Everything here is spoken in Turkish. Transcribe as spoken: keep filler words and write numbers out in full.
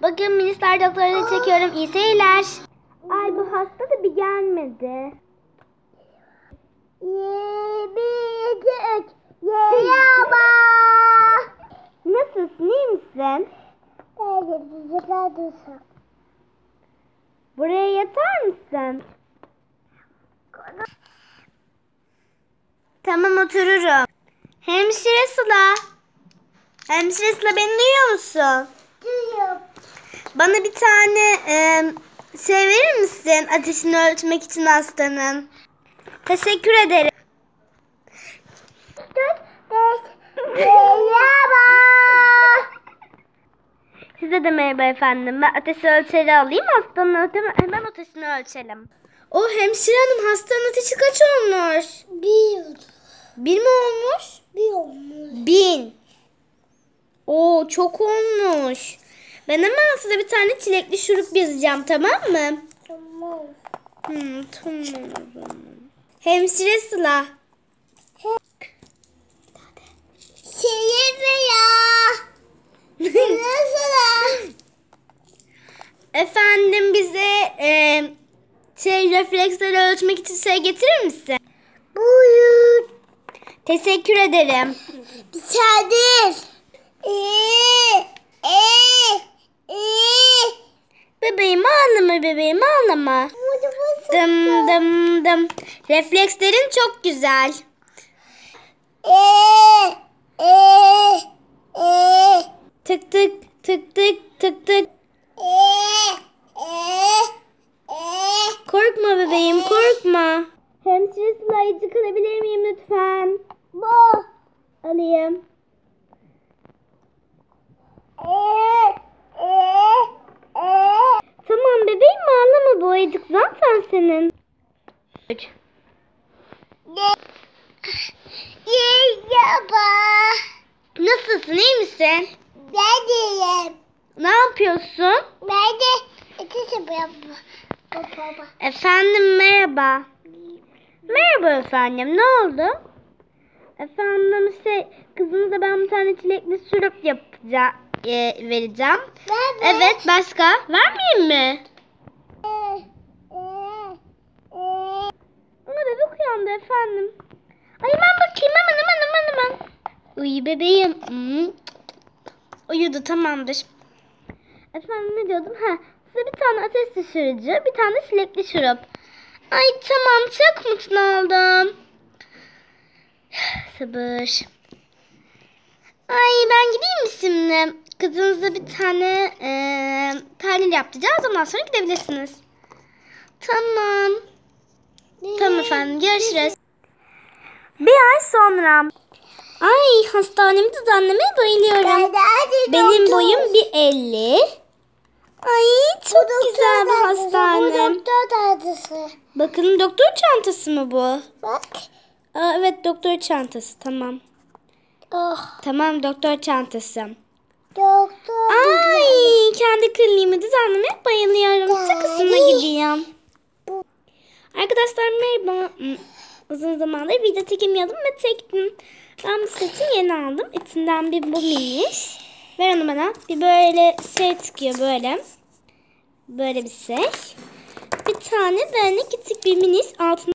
Bugün minisler doktorunu çekiyorum. İyi seyirler. Ay bu hasta da bir gelmedi. Bir, iki, üç. Merhaba. Nasılsın? İyi misin? Buraya yatar mısın? Tamam, otururum. Hemşire Sıla. Hemşire Sıla, beni duyuyor musun? Duyuyorum. Bana bir tane e, şey verir misin ateşini ölçmek için hastanın? Teşekkür ederim. Merhaba. Size de merhaba efendim. Ben ateşi ölçeri alayım. Hastanın hemen ateşini ölçelim. O hemşire hanım, hastanın ateşi kaç olmuş? Bir. Bir mi olmuş? Bir olmuş. Bin. Oo, çok olmuş. Ben hemen size bir tane çilekli şurup yazacağım, tamam mı? Tamam. Hmm, tamam o zaman. Hemşire Sıla. Şehir mi ya? Nasıl? Efendim, bize e, şey refleksleri ölçmek için şey getirir misin? Buyur. Teşekkür ederim. Dışarıdır. Ee, ee, ee. Bebeğim ağlama, bebeğim ağlama. Dım dım dım. Reflekslerin çok güzel. Ee, ee, ee. Tık tık tık tık tık tık. Ee, ee, ee. Korkma bebeğim, korkma. Hemşire Sıla'yı çıkarabilir miyim lütfen? Bu. Alayım. Ee, ee, ee. Tamam bebeğim, ağlama, bu ayıcık zaten senin. Merhaba. Nasılsın, iyi misin? Ben deyim. Ne yapıyorsun? Ben de ötesi baba. Efendim, merhaba. Merhaba efendim, ne oldu? Efendim, şey, kızınıza ben bir tane çilekli şurup yapacağım, e, vereceğim. Ben de. Evet, başka? Vermeyeyim mi? Ee, ee, ee. Ama bebek uyandı efendim. Ay ben bakayım, hemen hemen hemen hemen. Uyu bebeğim. Hmm. Uyudu, tamamdır. Efendim, ne diyordum? Ha, size bir tane ateş düşürücü, bir tane çilekli şurup. Ay tamam, çok mutlu oldum. Sabır. Ay ben gideyim mi şimdi? Kızınıza bir tane e, tahlil yaptıracağız. Ondan sonra gidebilirsiniz. Tamam. Tamam efendim, görüşürüz. Bir ay sonra. Ay, hastanemi düzenlemeye bayılıyorum. Ben de hadi Benim doktor. boyum bir elli. Ay çok güzel bir Bu hastane. doktor tatlısı. Bakın, doktor çantası mı bu? Bak. Aa, evet, doktor çantası, tamam. Oh. Tamam, doktor çantası. Doktor. Ay, kendi kliniğimi düzenlemeye bayılıyorum. Çok hoşuma gidiyor. Arkadaşlar merhaba. Hmm, Uzun zamandır video çekemiyordum ve çektim. Ben bu seti yeni aldım. İçinden bir bu miniş. Ver onu bana. Bir böyle şey çıkıyor böyle. Böyle bir şey. Bir tane böyle küçük bir miniş altında.